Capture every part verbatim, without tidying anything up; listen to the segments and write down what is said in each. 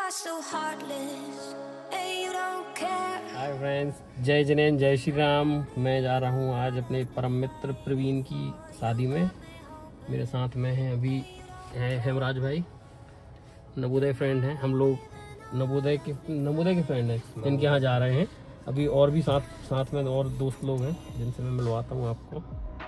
Hi friends, जय जनेन जय श्री राम। मैं जा रहा हूँ आज अपने परम मित्र प्रवीण की शादी में। मेरे साथ में हैं अभी हैं हेमराज भाई, नवोदय फ्रेंड हैं हम लोग, नवोदय के नवोदय के फ्रेंड हैं जिनके यहाँ जा रहे हैं। अभी और भी साथ साथ में और दोस्त लोग हैं जिनसे मैं मिलवाता हूँ आपको।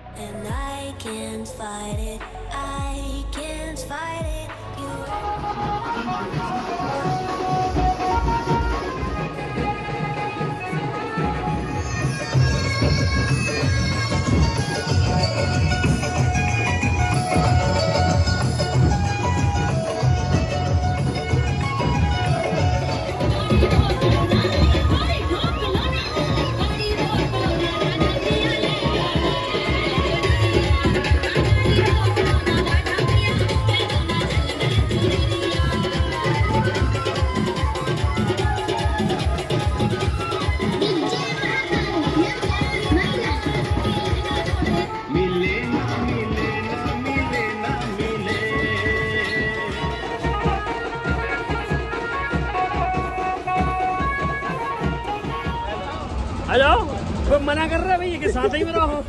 आ जाओ, वो मना कर रहा है भैया के साथ ही में रहो।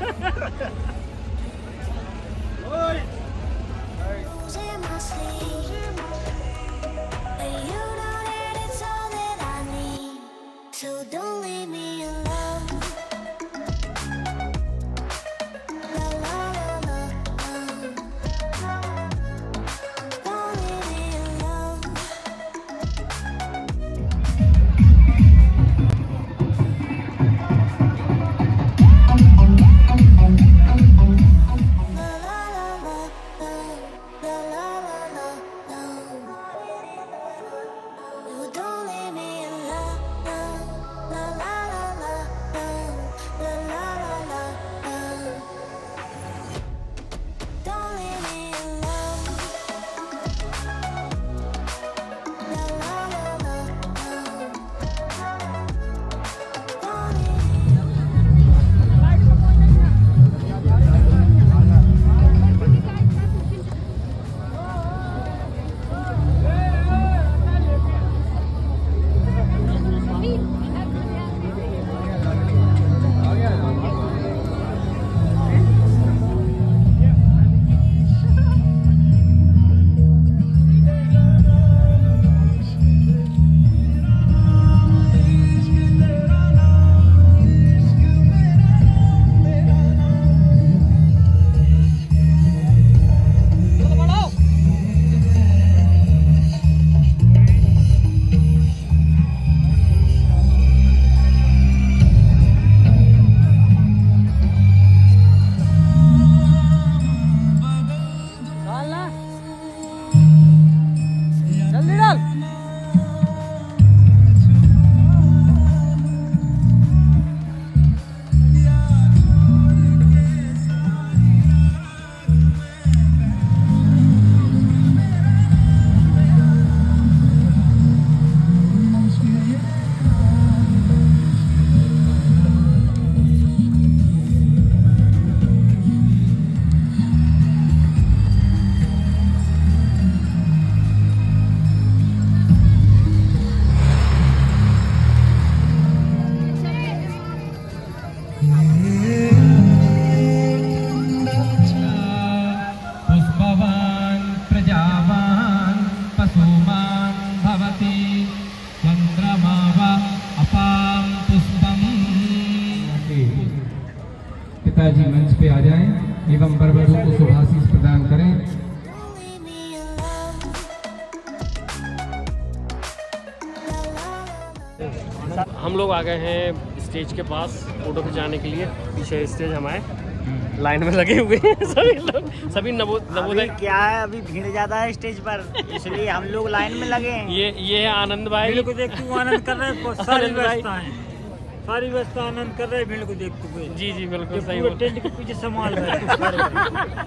पिताजी मंच पे आ जाएं एवं वरवधू को शुभाशीष प्रदान करें। हम लोग आ गए हैं स्टेज के पास फोटो खिंचाने के लिए। पीछे स्टेज हमारे लाइन में लगे हुए हैं सभी लोग, सभी नवोदय। क्या है, अभी भीड़ ज्यादा है स्टेज पर, इसलिए हम लोग लाइन में लगे हैं। ये ये है आनंद भाई, भीड़ को देखते हुए आनंद कर रहे हैं। सारी व्यवस्था है, सारी व्यवस्था आनंद कर रहे हैं भीड़ को देखते हुए। जी जी बिल्कुल सही। पूरे टेंट के पीछे संभाल रहे हैं।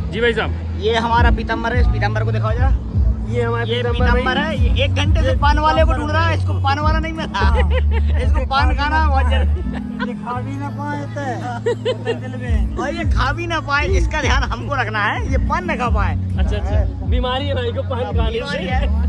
जी भाई साहब, ये हमारा पीतम्बर है, इस पीतम्बर को दिखाओ जरा। ये हमारा ये पीतम्बर पीतम्बर है, ये एक घंटे से पान वाले को ढूंढ रहा है, इसको पान वाला नहीं मिला। इसको पान खाना बहुत जरूरी। ये खा भी ना पाए तो दिल में। और ये खा भी ना पाए, इसका ध्यान हमको रखना है, ये पान न खा पाए। अच्छा अच्छा, बीमारी है भाई को पान खाने बीमारी से। है।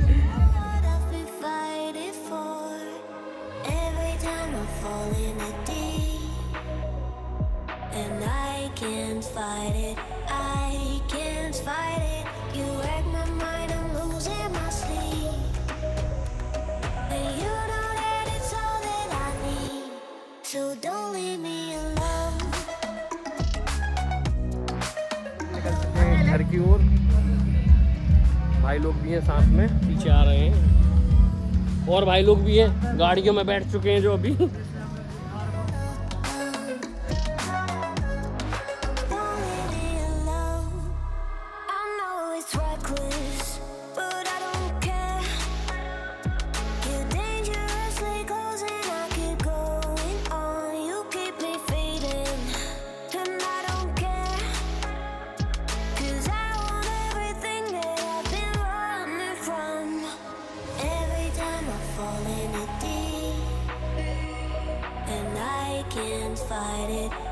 Can't fight it, I can't fight it. You wreck my mind, I'm losing my sleep. And you know that it's all that I need, so don't leave me alone. निकल चुके हैं घर की ओर। भाई लोग भी हैं साथ में, पीछे आ रहे हैं और भाई लोग भी हैं, गाड़ियों में बैठ चुके हैं जो अभी। Can't fight it.